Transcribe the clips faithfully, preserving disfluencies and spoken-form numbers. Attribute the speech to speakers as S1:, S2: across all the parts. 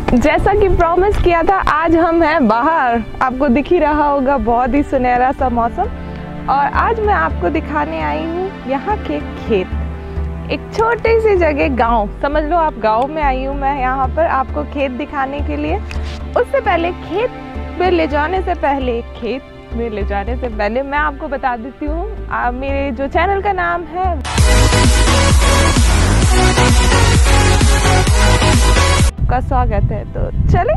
S1: जैसा कि प्रॉमिस किया था, आज हम हैं बाहर। आपको दिख ही रहा होगा बहुत ही सुनहरा सा मौसम। और आज मैं आपको दिखाने आई हूँ यहाँ के खेत। एक छोटी सी जगह, गांव समझ लो आप, गांव में आई हूँ मैं यहाँ पर आपको खेत दिखाने के लिए। उससे पहले खेत में ले जाने से पहले खेत में ले जाने से पहले मैं आपको बता देती हूँ, मेरे जो चैनल का नाम है का स्वागत है। तो चले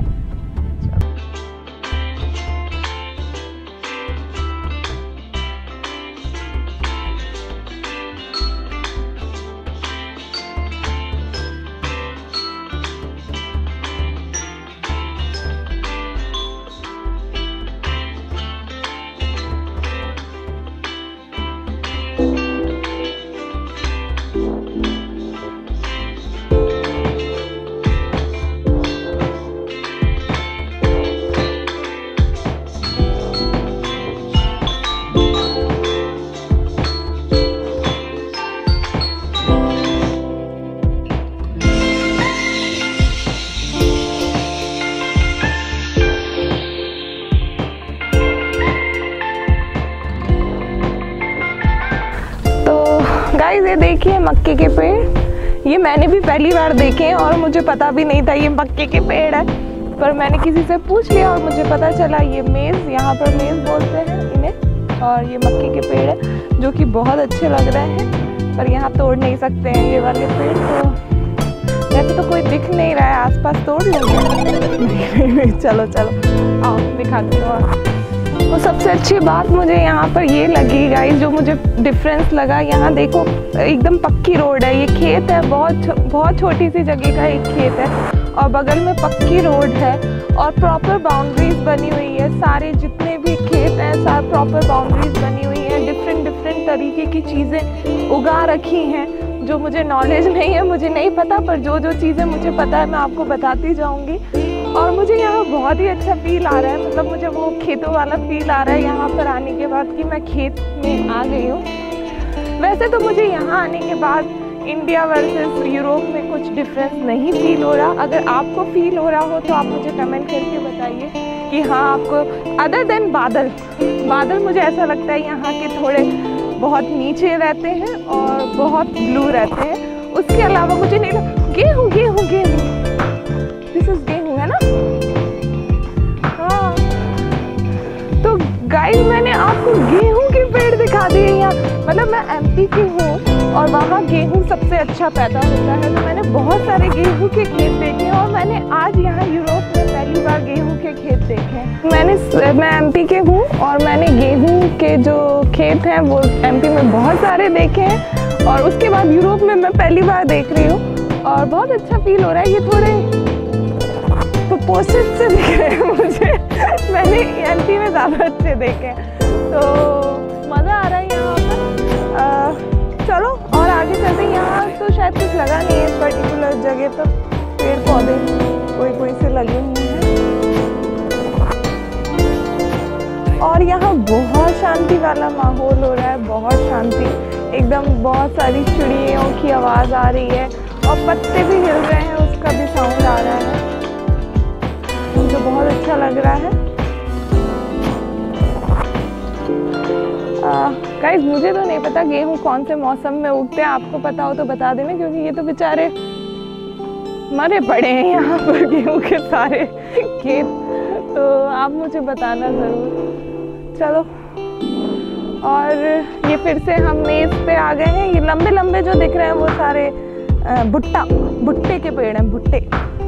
S1: गाइस, ये देखिए मक्के के पेड़। ये मैंने भी पहली बार देखे और मुझे पता भी नहीं था ये मक्के के पेड़ है, पर मैंने किसी से पूछ लिया और मुझे पता चला ये मेज़, यहाँ पर मेज़ बोलते हैं इन्हें। और ये मक्के के पेड़ है जो कि बहुत अच्छे लग रहे हैं, पर यहाँ तोड़ नहीं सकते हैं ये वाले पेड़। तो वैसे तो कोई दिख नहीं रहा है आसपास, तोड़ लेंगे। चलो चलो आओ दिखाती हूँ। तो सबसे अच्छी बात मुझे यहाँ पर ये लगी गाइस, जो मुझे डिफरेंस लगा, यहाँ देखो एकदम पक्की रोड है। ये खेत है, बहुत बहुत छोटी सी जगह का एक खेत है और बगल में पक्की रोड है और प्रॉपर बाउंड्रीज बनी हुई है। सारे जितने भी खेत हैं सारे प्रॉपर बाउंड्रीज बनी हुई हैं। डिफरेंट डिफरेंट तरीके की चीज़ें उगा रखी हैं जो मुझे नॉलेज नहीं है, मुझे नहीं पता, पर जो जो चीज़ें मुझे पता है मैं आपको बताती जाऊँगी। और मुझे यहाँ बहुत ही अच्छा फील आ रहा है, मतलब मुझे वो खेतों वाला फील आ रहा है यहाँ पर आने के बाद कि मैं खेत में आ गई हूँ। वैसे तो मुझे यहाँ आने के बाद इंडिया वर्सेस यूरोप में कुछ डिफरेंस नहीं फील हो रहा। अगर आपको फील हो रहा हो तो आप मुझे कमेंट करके बताइए कि हाँ आपको, अदर देन बादल बादल मुझे ऐसा लगता है यहाँ के थोड़े बहुत नीचे रहते हैं और बहुत ब्लू रहते हैं। उसके अलावा मुझे नहीं लगता। गेहूँ गेहूँ गेहूँ दिस इज गेहूँ है ना। हाँ, तो गाइस मैंने आपको गेहूं के पेड़ दिखा दिए यहाँ। मतलब मैं एमपी की हूँ और वहाँ गेहूं सबसे अच्छा पैदा होता है, तो मैंने बहुत सारे गेहूं के खेत देखे और मैंने आज यहाँ यूरोप में पहली बार गेहूं के खेत देखे। मैंने मैं एमपी के हूँ और मैंने गेहूं के जो खेत हैं वो एमपी में बहुत सारे देखे हैं और उसके बाद यूरोप में मैं पहली बार देख रही हूँ और बहुत अच्छा फील हो रहा है। ये थोड़े पोस्टेड से दिख रहे हैं मुझे। मैंने एमपी में ज़्यादा अच्छे देखे, तो मज़ा आ रहा है यहाँ पर। चलो और आगे चलते हैं। यहाँ तो शायद कुछ लगा नहीं है इस पर्टिकुलर जगह पर, पेड़ पौधे कोई कोई से लगे हुए हैं और यहाँ बहुत शांति वाला माहौल हो रहा है, बहुत शांति एकदम। बहुत सारी चिड़ियों की आवाज़ आ रही है और पत्ते भी हिल रहे हैं, उसका भी साउंड आ रहा है, मुझे बहुत अच्छा लग रहा है। गाइस मुझे तो नहीं पता गेहूं कौन से मौसम में उगते हैं, आपको पता हो तो बता देना, क्योंकि ये तो बेचारे मरे पड़े हैं यहाँ पर गेहूं के सारे खेत, तो आप मुझे बताना ज़रूर। चलो, और ये फिर से हम मेज़ पे आ गए हैं। ये लंबे लंबे जो दिख रहे हैं वो सारे भुट्टा भुट्टे के पेड़ हैं, भुट्टे।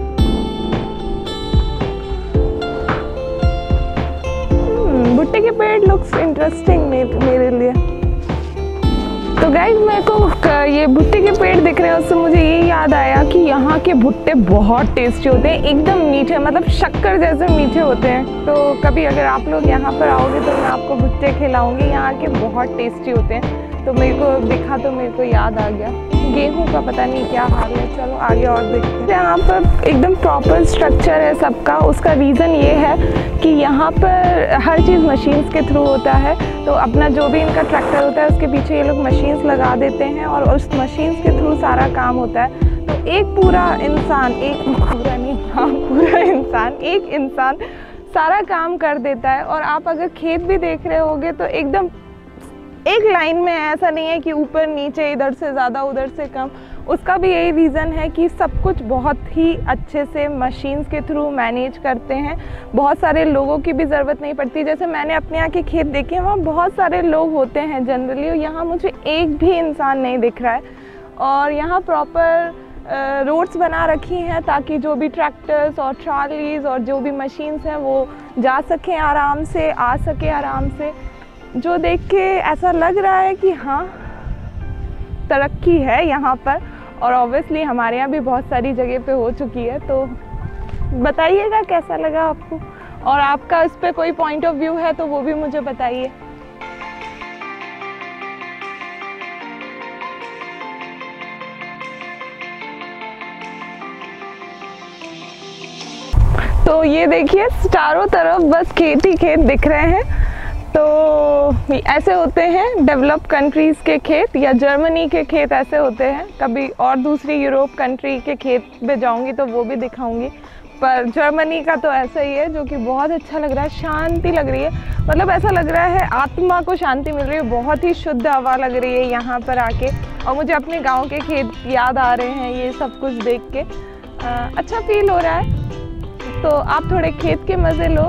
S1: भुट्टे के पेड़ लुक्स इंटरेस्टिंग मेरे लिए। तो गाइस मेरे को ये भुट्टे के पेड़ दिख रहे हैं, उससे मुझे ये याद आया कि यहाँ के भुट्टे बहुत टेस्टी होते हैं, एकदम मीठे, मतलब शक्कर जैसे मीठे होते हैं। तो कभी अगर आप लोग यहाँ पर आओगे तो मैं आपको भुट्टे खिलाऊंगी, यहाँ के बहुत टेस्टी होते हैं। तो मेरे को दिखा तो मेरे को याद आ गया। गेहूं का पता नहीं क्या हाल है, चलो आगे और देखते हैं। यहाँ पर एकदम प्रॉपर स्ट्रक्चर है सबका। उसका रीज़न ये है कि यहाँ पर हर चीज़ मशीन्स के थ्रू होता है। तो अपना जो भी इनका ट्रैक्टर होता है उसके पीछे ये लोग मशीन्स लगा देते हैं और उस मशीन्स के थ्रू सारा काम होता है। तो एक पूरा इंसान, एक पूरा नहीं, हाँ पूरा इंसान, एक इंसान सारा काम कर देता है। और आप अगर खेत भी देख रहे होगे तो एकदम एक लाइन में, ऐसा नहीं है कि ऊपर नीचे, इधर से ज़्यादा उधर से कम। उसका भी यही रीज़न है कि सब कुछ बहुत ही अच्छे से मशीन्स के थ्रू मैनेज करते हैं। बहुत सारे लोगों की भी ज़रूरत नहीं पड़ती। जैसे मैंने अपने यहाँ के खेत देखे हैं, वहाँ बहुत सारे लोग होते हैं जनरली, और यहाँ मुझे एक भी इंसान नहीं दिख रहा है। और यहाँ प्रॉपर रोड्स बना रखी हैं ताकि जो भी ट्रैक्टर्स और ट्रॉलीज और जो भी मशीन्स हैं वो जा सकें आराम से, आ सके आराम से। जो देख के ऐसा लग रहा है कि हाँ तरक्की है यहाँ पर। और ऑब्वियसली हमारे यहाँ भी बहुत सारी जगह पे हो चुकी है। तो बताइएगा कैसा लगा आपको, और आपका इस पे कोई पॉइंट ऑफ व्यू है तो वो भी मुझे बताइए। तो ये देखिए चारों तरफ बस खेत ही खेत दिख रहे हैं। तो ऐसे होते हैं डेवलप कंट्रीज़ के खेत, या जर्मनी के खेत ऐसे होते हैं। कभी और दूसरी यूरोप कंट्री के खेत में जाऊंगी तो वो भी दिखाऊंगी, पर जर्मनी का तो ऐसा ही है जो कि बहुत अच्छा लग रहा है, शांति लग रही है। मतलब ऐसा लग रहा है आत्मा को शांति मिल रही है, बहुत ही शुद्ध हवा लग रही है यहाँ पर आके। और मुझे अपने गाँव के खेत याद आ रहे हैं ये सब कुछ देख के। आ, अच्छा फील हो रहा है। तो आप थोड़े खेत के मज़े लो।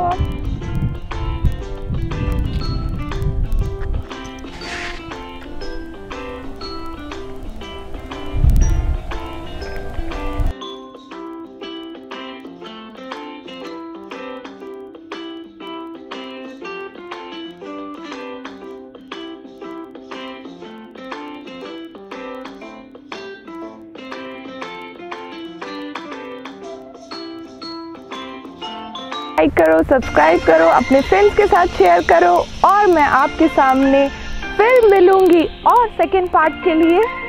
S1: लाइक करो, सब्सक्राइब करो, अपने फ्रेंड्स के साथ शेयर करो, और मैं आपके सामने फिर मिलूंगी और सेकंड पार्ट के लिए।